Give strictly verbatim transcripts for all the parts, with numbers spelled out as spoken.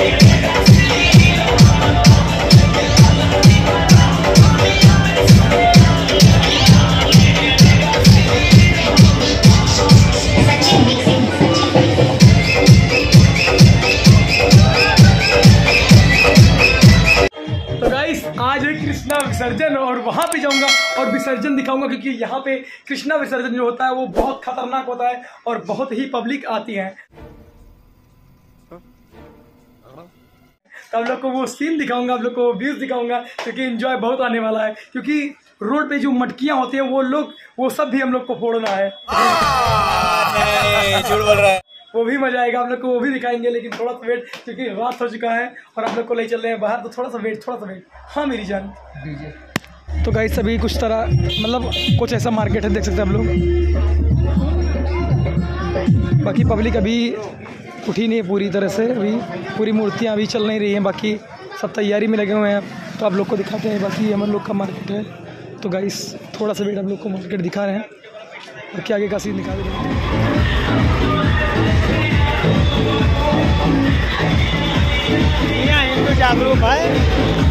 आज है कृष्णा विसर्जन और वहां पे जाऊंगा और विसर्जन दिखाऊंगा, क्योंकि यहाँ पे कृष्णा विसर्जन जो होता है वो बहुत खतरनाक होता है और बहुत ही पब्लिक आती है। तो आप लोग को वो सीन दिखाऊंगा, आप लोग को व्यूज दिखाऊंगा, क्योंकि एंजॉय बहुत आने वाला है। क्योंकि रोड पे जो मटकियां होती हैं वो लोग वो सब भी हम लोग को फोड़ना है। झूठ बोल रहा है। वो भी मजा आएगा, आप लोग को वो भी दिखाएंगे, लेकिन थोड़ा सा वेट, क्योंकि रात हो चुका है और आप लोग को ले चल रहे हैं बाहर, तो थोड़ा सा वेट थोड़ा सा वेट हाँ मेरी जान। तो गाइस सभी कुछ तरह मतलब कुछ ऐसा मार्केट है, देख सकते हैं आप लोग। बाकी पब्लिक अभी उठी नहीं है पूरी तरह से, अभी पूरी मूर्तियाँ अभी चल नहीं रही हैं, बाकी सब तैयारी में लगे हुए हैं। तो आप लोग को दिखाते हैं, बाकी हम लोग का मार्केट है। तो गाइस थोड़ा सा वेट, आप लोग को मार्केट दिखा रहे हैं और क्या आगे का सीन दिखा रहे हैं। हिंदू जागरूक है।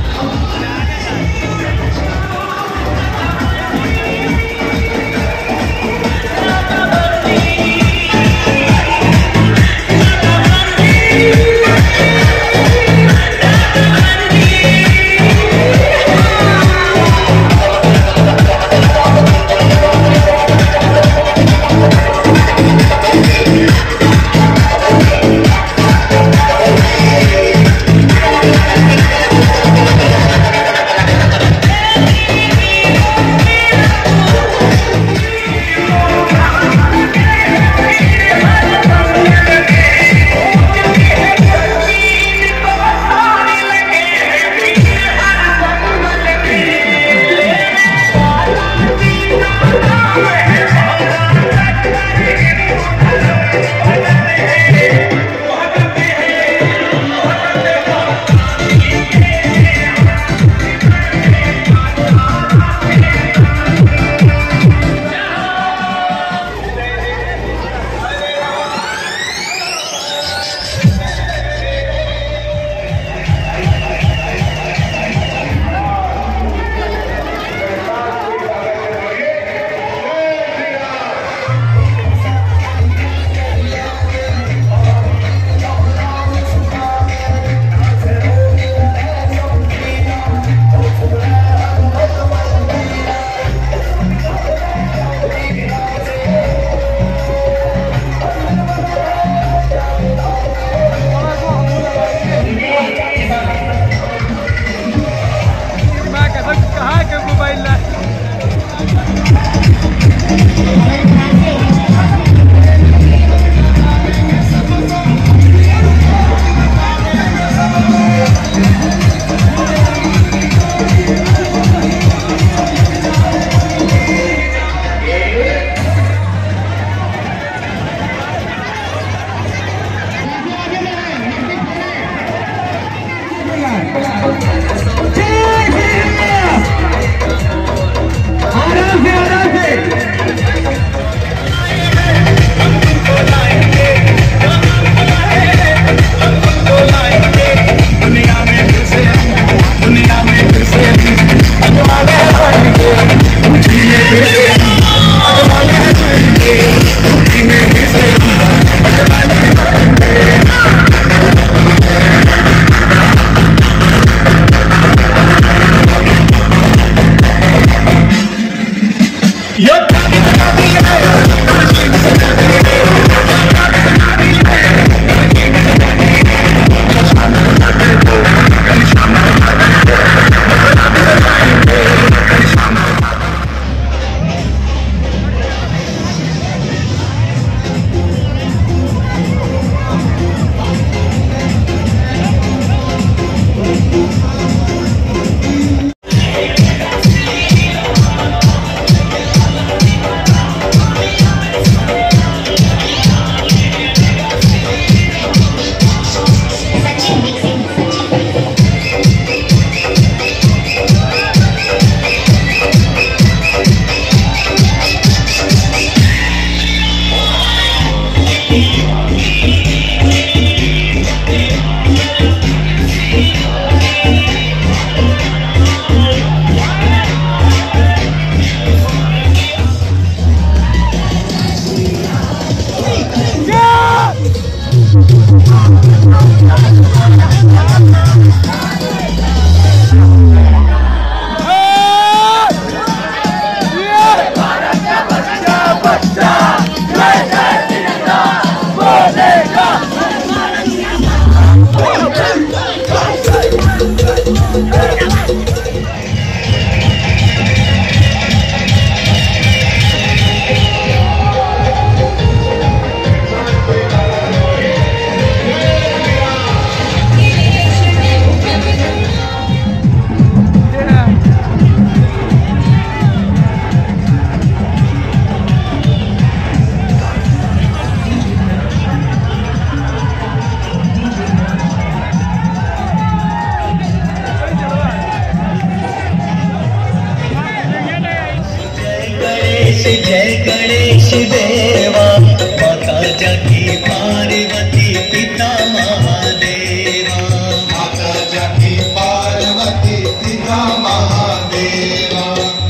जय गणेश देवा, माता जाकी पार्वती पिता महादेवा, माता जाकी पार्वती पिता महादेवा।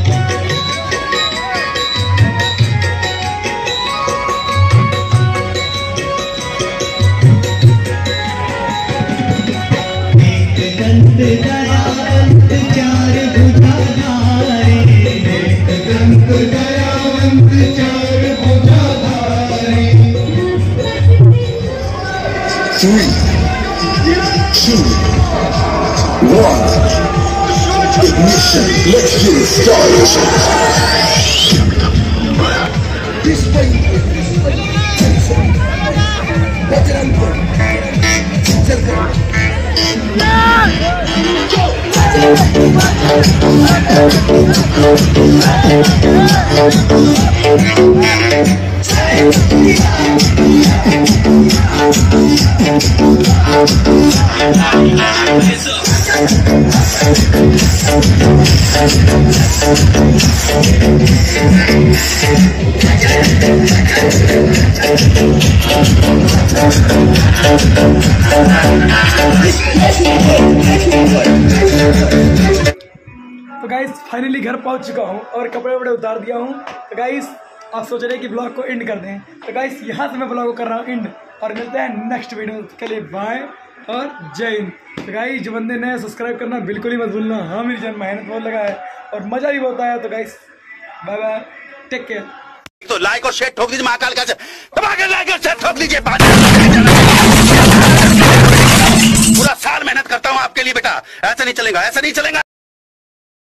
एक दंत दयावंत चार भुजाधारी, एक दंत दयावंत चार भुजाधारी। Three, two, one. Ignition. Let's get it started. This way. तो गाइस फाइनली घर पहुंच चुका हूं और कपड़े वपड़े उतार दिया हूं। तो गाइस आप सोच रहे हैं कि ब्लॉग को एंड कर दें, तो गाइस यहां से मैं ब्लॉग को कर रहा हूं एंड, और मिलते हैं नेक्स्ट वीडियो के लिए। बाय और जय हिंद। तो गाइस जो बंदे नए सब्सक्राइब करना बिल्कुल ही मत भूलना। हाँ मेरी जान मेहनत बहुत लगा है और मज़ा भी बहुत आया। तो guys bye bye, take care. तो लाइक और शेयर ठोक दीजिए, महाकाल का दबा के लाइक और शेयर ठोक दीजिए। पूरा साल मेहनत करता हूँ आपके लिए बेटा, ऐसा नहीं चलेगा, ऐसा नहीं चलेगा।